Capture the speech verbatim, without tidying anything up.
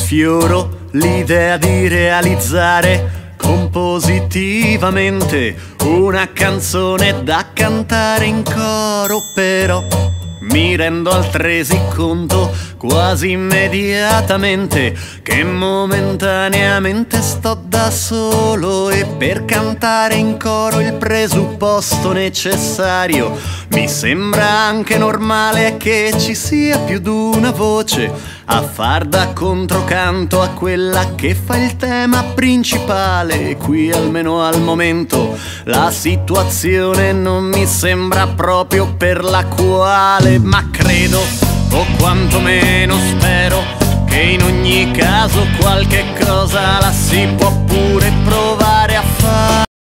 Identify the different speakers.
Speaker 1: Sfioro l'idea di realizzare compositivamente una canzone da cantare in coro, però mi rendo altresì conto quasi immediatamente che momentaneamente sto da solo, e per cantare in coro il presupposto necessario mi sembra anche normale che ci sia più d'una voce a far da controcanto a quella che fa il tema principale. E qui, almeno al momento, la situazione non mi sembra proprio per la quale, ma credo, o quantomeno spero, che in ogni caso qualche cosa la si può pure provare a fare.